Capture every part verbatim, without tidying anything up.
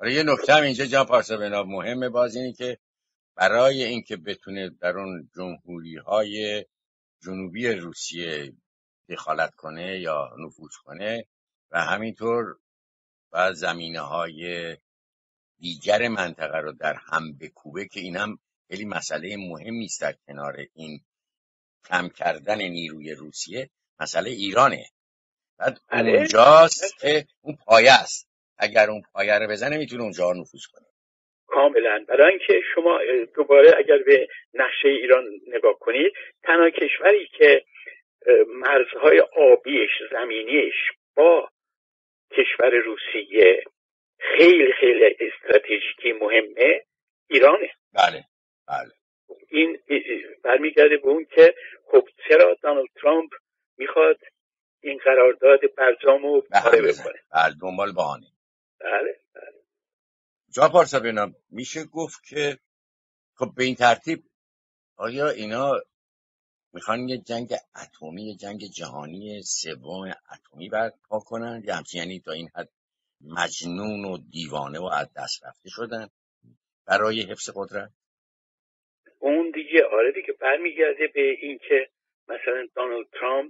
حالا یه نکته هم اینجا جان پارسابناب مهمه، باز اینی که برای اینکه بتونه در اون جمهوری های جنوبی روسیه دخالت کنه یا نفوذ کنه و همینطور و زمینه های دیگر منطقه رو در هم بکوبه، که این هم خیلی مسئله مهمی است در کنار این کم کردن نیروی روسیه، مسئله ایرانه. بعد اونجاست که اون پایه است، اگر اون پایه رو بزنه میتونه اونجا نفوذ کنه. کاملا. برای اینکه شما دوباره اگر به نقشه ایران نگاه کنید، تنها کشوری که مرزهای آبیش زمینیش با کشور روسیه خیلی خیلی استراتژیکی مهمه ایرانه. بله بله. این برمیگرده به اون که خب چرا دونالد ترامپ میخواد این قرارداد برجامو پاره بکنه. بله، دنبال بهانه. بله بله. جا پارسابناب میشه گفت که خب به این ترتیب آیا اینا میخوان یه جنگ اتمی، یه جنگ جهانی سوم اتمی برپا کنن، یا همچنین یعنی تا این حد مجنون و دیوانه و از دست رفته شدن برای حفظ قدرت؟ اون دیگه آره دیگه برمیگرده به این که مثلا دونالد ترامپ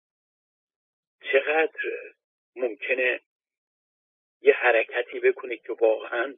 چقدر ممکنه یه حرکتی بکنه که واقعا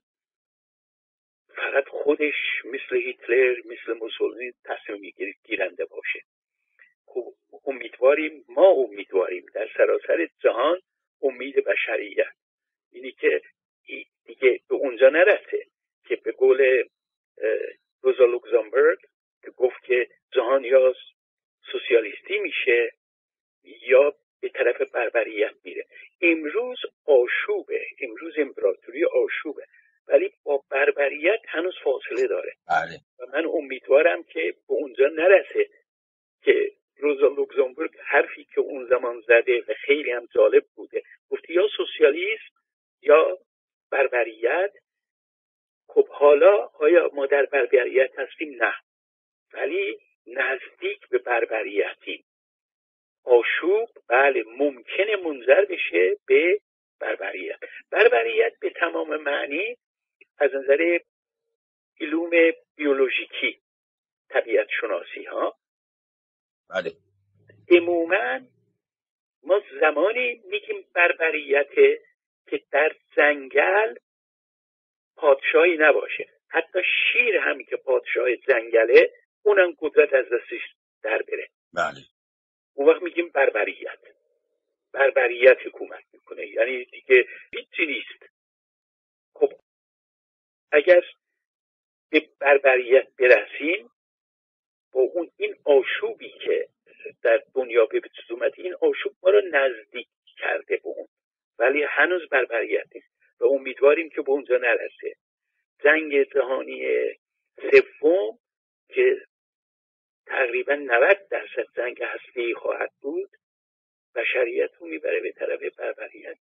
فقط خودش مثل هیتلر مثل موسولینی تصمیم گیرنده باشه. خب امیدواریم، ما امیدواریم در سراسر جهان امید بشریت اینی که دیگه به اونجا نرسه که به قول روزا لوکزامبورگ که گفت که جهان یا سوسیالیستی میشه یا به طرف بربریت میره. امروز آشوبه، امروز امپراتوری آشوبه، ولی با بربریت هنوز فاصله داره. بله. و من امیدوارم که به اونجا نرسه که روزا لوکزامبورگ حرفی که اون زمان زده و خیلی هم جالب بوده، گفت یا سوسیالیسم یا بربریت. خب حالا آیا ما در بربریت هستیم؟ نه، ولی نزدیک به بربریتیم. آشوب بله ممکنه منجر بشه به بربریت. بربریت به تمام معنی از نظر علوم بیولوژیکی، طبیعت شناسی ها، بله، عموما ما زمانی میگیم بربریت که در جنگل پادشاهی نباشه. حتی شیر هم که پادشاه جنگله اونم قدرت از دستش در بره. بله. اون وقت میگیم بربریت. بربریت حکومت میکنه، یعنی دیگه هیچی نیست. خب اگر به بربریت برسیم با اون این آشوبی که در دنیا به وجود اومد، این آشوب ما رو نزدیک کرده به اون، ولی هنوز بربریت نیست و امیدواریم که به اونجا نرسه. جنگ جهانی سوم که تقریبا نود درصد جنگ هسته‌ای خواهد بود، بشریت رو میبره به طرف بربریت.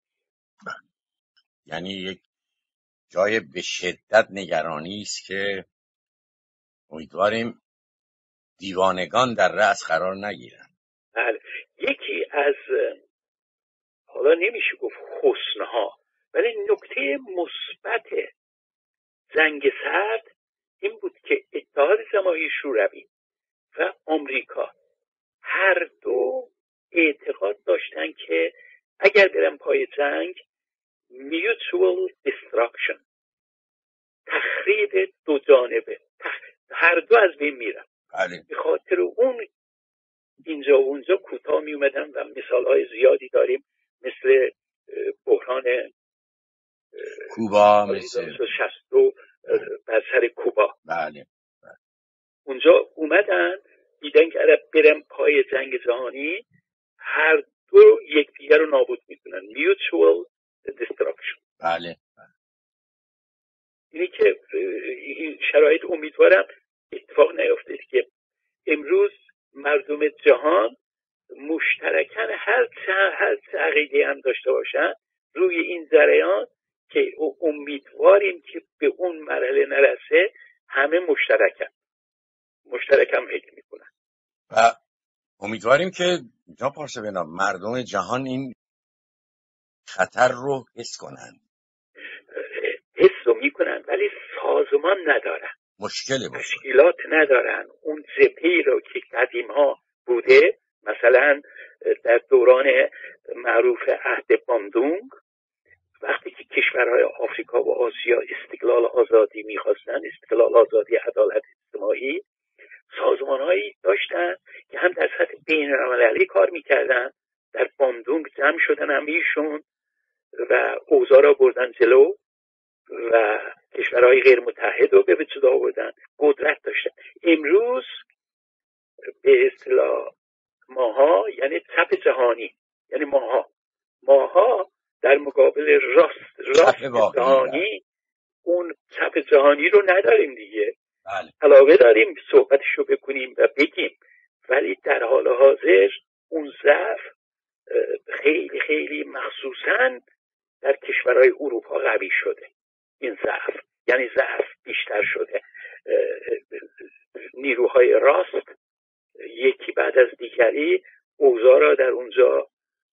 یعنی یک جای به شدت نگرانی است که امیدواریم دیوانگان در رأس قرار نگیرن. بله. یکی از حالا نمیشه گفت حسنها، ولی نکته مثبت جنگ سرد این بود که اتحاد جماهیر شوروی و آمریکا هر دو اعتقاد داشتن که اگر برن پای جنگ mutual destruction، تخریب دو جانبه، تخ... هر دو از بین میرن. بله. به خاطر اون اینجا و اونجا کوتاه می اومدن و مثالهای زیادی داریم، مثل بحران کوبا، مثل شصت و بر سر کوبا. بله. بله. اونجا اومدن دیدن که اگر برن پای جنگ جهانی هر دو یکدیگر رو نابود میکنن. mutual destruction. بله. اینی که این شرایط امیدوارم اتفاق نیفته که امروز مردم جهان مشترکاً هر چه هر چه عقیده هم داشته باشن روی این جریان که امیدواریم که به اون مرحله نرسه، همه مشترکاً مشترکاً فکر میکنن و امیدواریم که جا پارسابناب مردم جهان این خطر رو حس کنن. حس و ولی سازمان ندارن، مشکل بزرگ، تشکیلات ندارن. اون جبهه‌ای رو که قدیم‌ها بوده، مثلا در دوران معروف عهد باندونگ، وقتی که کشورهای آفریقا و آسیا استقلال آزادی می‌خواستن، استقلال آزادی عدالت اجتماعی، سازمان‌هایی داشتن که هم در سطح بین‌المللی کار می‌کردن، در باندونگ جمع شدن همیشون و اوضاع را بردن جلو و کشورهای غیر متحد رو به وجود آوردن، قدرت داشتن. امروز به اصطلاح ماها، یعنی چپ جهانی، یعنی ماها ماها در مقابل راست راست جهانی، اون چپ جهانی رو نداریم دیگه. بله. علاوه داریم صحبتش رو بکنیم و بگیم، ولی در حال حاضر اون ضعف خیلی خیلی مخصوصاً در کشورهای اروپا قوی شده. این ضعف یعنی ضعف بیشتر شده. نیروهای راست یکی بعد از دیگری اوضاع را در اونجا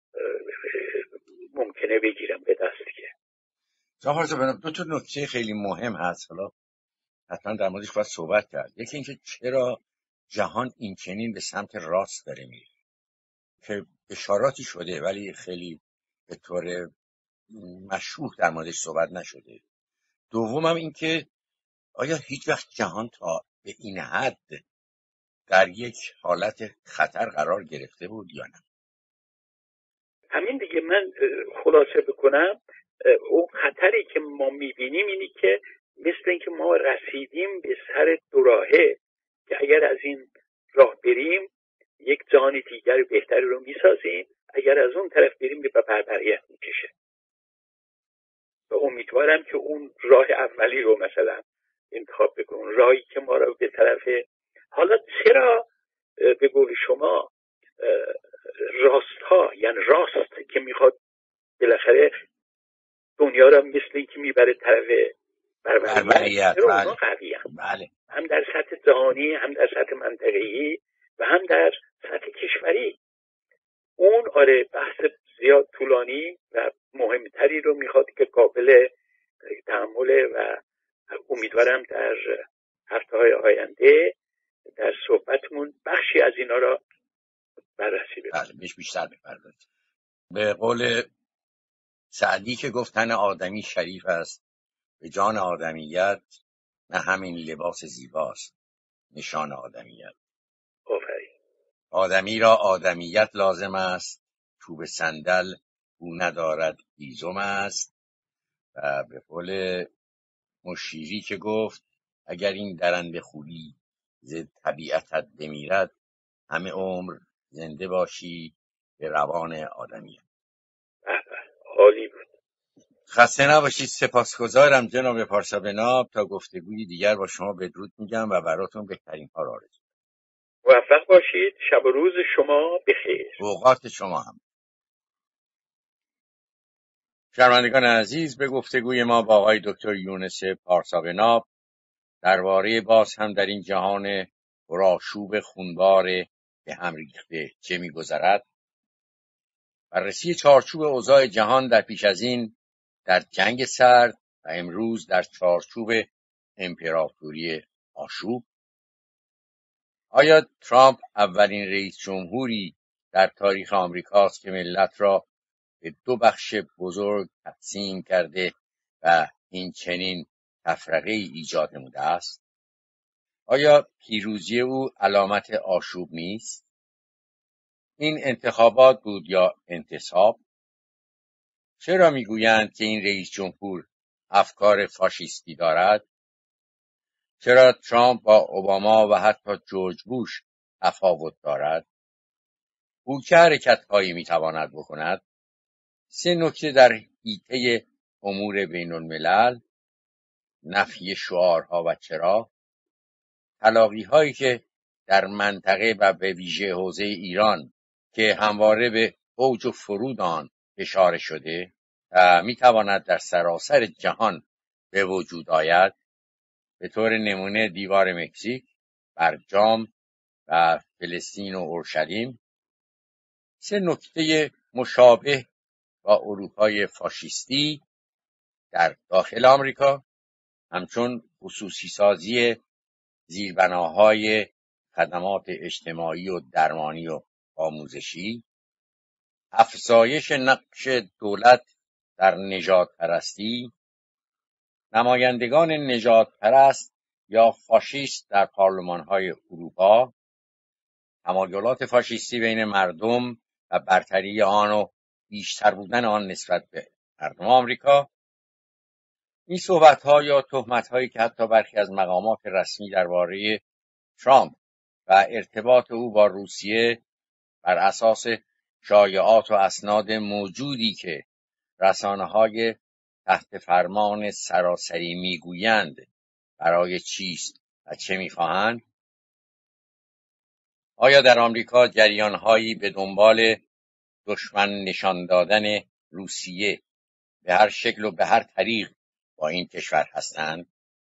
ممکنه بگیرم به دست دیگه. جناب دو تا نکته خیلی مهم هست، حالا حتما در موردش باید صحبت کرد. یکی اینکه چرا جهان این چنین به سمت راست داره میره، که اشاراتی شده ولی خیلی به طور مشروح در موردش صحبت نشده. دومم این که آیا هیچ وقت جهان تا به این حد در یک حالت خطر قرار گرفته بود یا نه؟ همین دیگه. من خلاصه بکنم، اون خطری که ما میبینیم اینی که مثل اینکه ما رسیدیم به سر دوراهه که اگر از این راه بریم یک جهان دیگر بهتری رو میسازیم، اگر از اون طرف بریم به بربریت میکشه. و امیدوارم که اون راه اولی رو مثلا انتخاب بکنیم، راهی که ما رو به طرف، حالا چرا به قول شما راست ها، یعنی راست که میخواد بالاخره دنیا را مثل این که میبره طرف بربریت، چرا اونا قوی هم. بله. هم در سطح جهانی، هم در سطح منطقه‌ای و هم در سطح کشوری. اون آره بحث زیاد طولانی و مهمتری رو میخواد که قابل تحمله و امیدوارم در هفته‌های آینده در صحبتمون بخشی از اینا را بررسی بکنیم. بله، بیش بیشتر بپردازیم. به قول سعدی که گفت تن آدمی شریف است، به جان آدمیت نه همین لباس زیباست نشان آدمیت. آفرین. آدمی را آدمیت لازم است، چوب صندل او ندارد هیزم است. و به قول مشیری که گفت اگر این درنده خوبی ز طبیعتت بمیرد، همه عمر زنده باشی به روان آدمیت. عالی بود. خسته نباشید. سپاسگزارم جناب پارسا بناب. تا گفتگوی دیگر با شما بدرود میگم و براتون بهترین ها را آرزو. موفق باشید. شب و روز شما بخیر. اوقات شما هم. شنوندگان عزیز، به گفتگوی ما با آقای دکتر یونس پارسا بناب درباره باز هم در این جهان پرآشوب خونبار به هم ریخته چه می‌گذرد، بررسی چارچوب اوضاع جهان در پیش از این در جنگ سرد و امروز در چارچوب امپراتوری آشوب، آیا ترامپ اولین رئیس جمهوری در تاریخ آمریکاست که ملت را به دو بخش بزرگ تقسیم کرده و این چنین تفرقه ایجاد نموده است؟ آیا پیروزی او علامت آشوب نیست؟ این انتخابات بود یا انتصاب؟ چرا میگویند که این رئیس جمهور افکار فاشیستی دارد؟ چرا ترامپ با اوباما و حتی جورج بوش تفاوت دارد؟ او چه حرکت‌هایی میتواند بکند؟ سه نکته در حیطه امور بین الملل، نفی شعارها و چرا، تلاقی‌هایی که در منطقه و به ویژه حوزه ایران که همواره به اوج و فرود آن اشاره شده و میتواند در سراسر جهان به وجود آید، به طور نمونه دیوار مکزیک، برجام و فلسطین و اورشلیم. سه نکته مشابه با اروپای فاشیستی در داخل آمریکا همچون خصوصی سازی زیربناهای خدمات اجتماعی و درمانی و آموزشی، افزایش نقش دولت در نژاد پرستی، نمایندگان نژاد پرست یا فاشیست در پارلمان‌های اروپا، تمایلات فاشیستی بین مردم و برتری آن و بیشتر بودن آن نسبت به مردم آمریکا. این صحبت‌ها یا تهمت‌هایی که حتی برخی از مقامات رسمی درباره ترامپ و ارتباط او با روسیه بر اساس شایعات و اسناد موجودی که رسانه‌های تحت فرمان سراسری میگویند برای چیست و چه میخواهند؟ آیا در آمریکا جریان‌هایی به دنبال دشمن نشان دادن روسیه به هر شکل و به هر طریق با این کشور هستند؟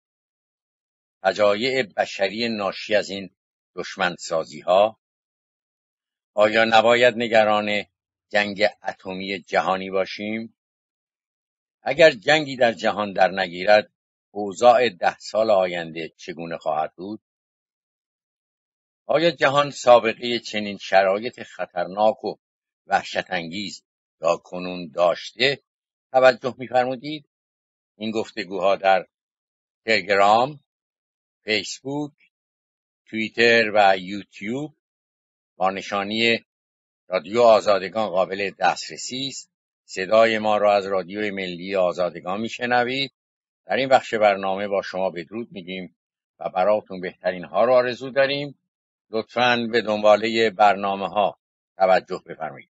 فجایع بشری ناشی از این دشمنسازی‌ها؟ آیا نباید نگران جنگ اتمی جهانی باشیم؟ اگر جنگی در جهان در نگیرد، اوضاع ده سال آینده چگونه خواهد بود؟ آیا جهان سابقه چنین شرایط خطرناک و وحشت‌انگیز تا کنون داشته؟ توجه می‌فرمودید؟ این گفتگوها در تلگرام، فیسبوک، توییتر و یوتیوب با نشانی رادیو آزادگان قابل دسترسی است. صدای ما را از رادیو ملی آزادگان میشنوید. در این بخش برنامه با شما بدرود میگیم و براتون بهترین ها را آرزو داریم. لطفاً به دنباله برنامه ها توجه بفرمایید.